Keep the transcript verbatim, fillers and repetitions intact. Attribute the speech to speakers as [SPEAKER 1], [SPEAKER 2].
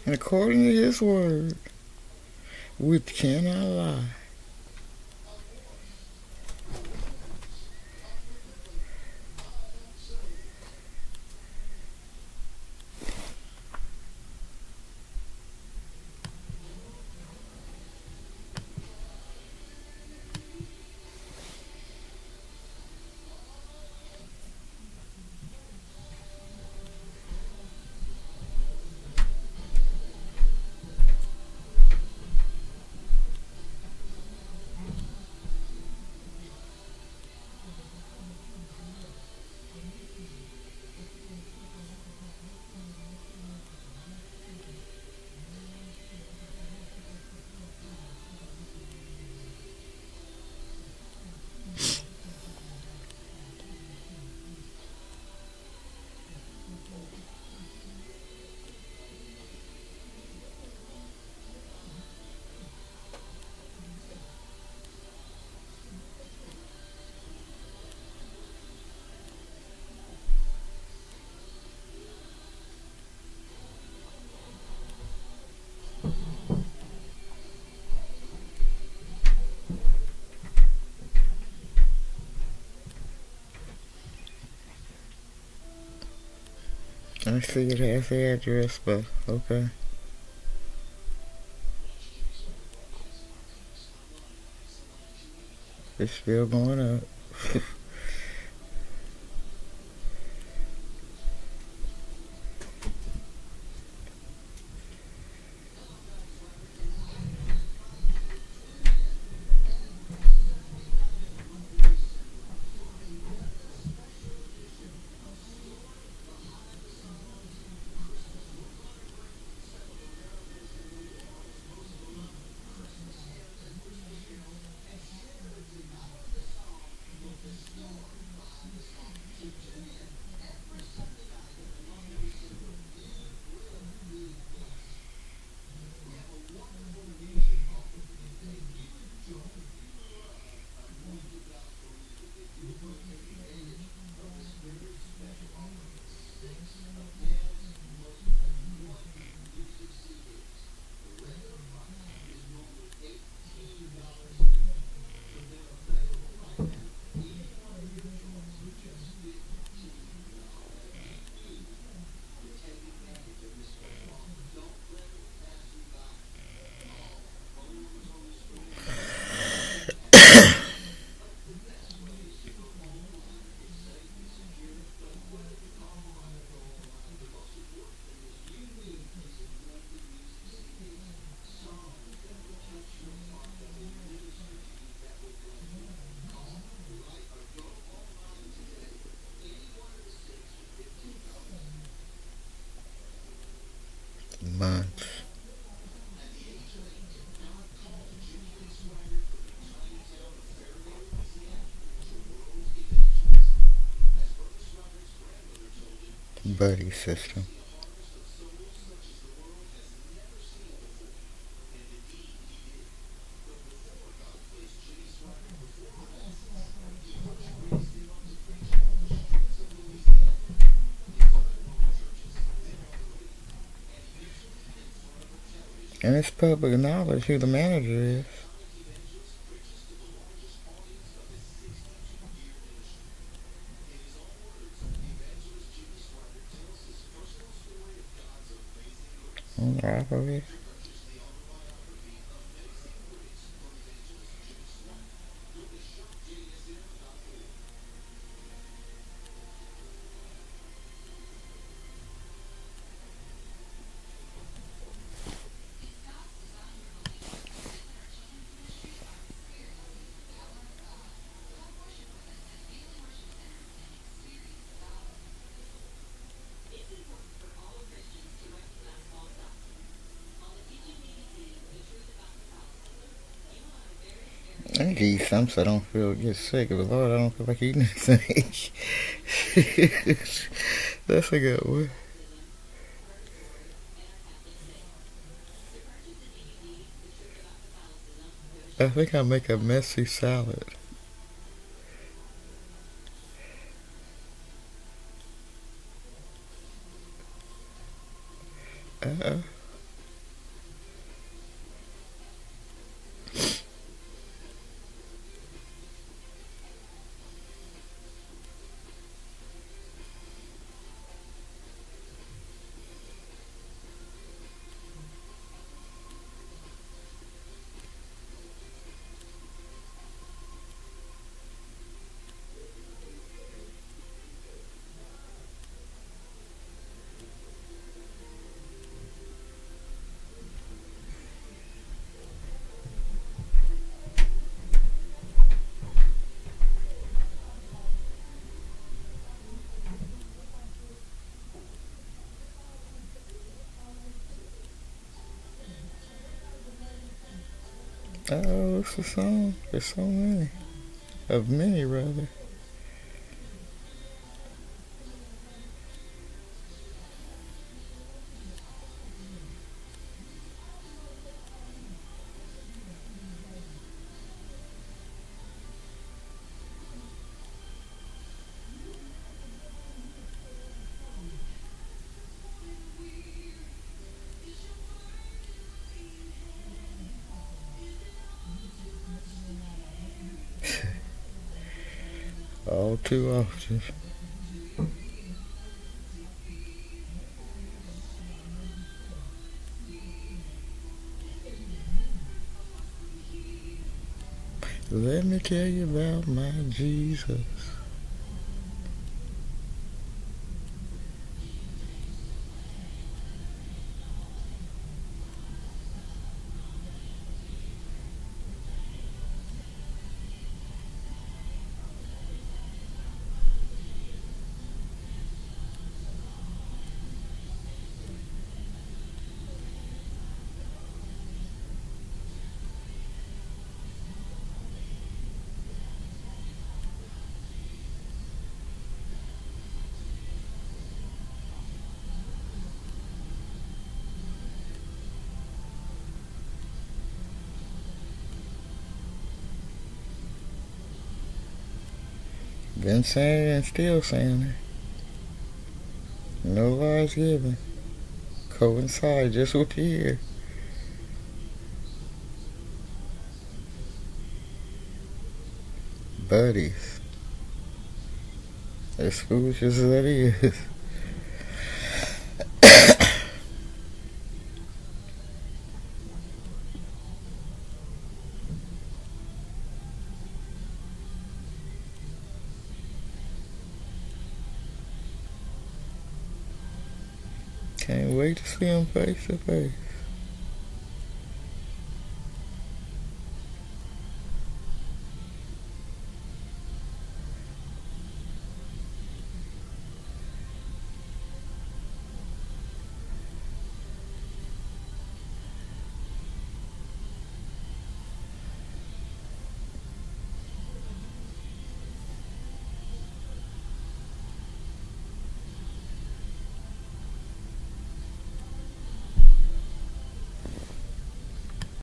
[SPEAKER 1] and according to his word, which cannot lie. I see it has the address, but okay. It's still going up. Months. Buddy system. And it's public knowledge who the manager is. On the operator. I need to eat some so I don't feel get sick. But Lord, I don't feel like eating anything. That's a good one. I think I'll make a messy salad. Uh-oh. Oh, it's a song. There's so many. Of many, rather. All too often. Let me tell you about my Jesus. Been saying it and still saying it. No lies given. Coincide just with the year. Buddies. As foolish as that is. Can't wait to see him face to face.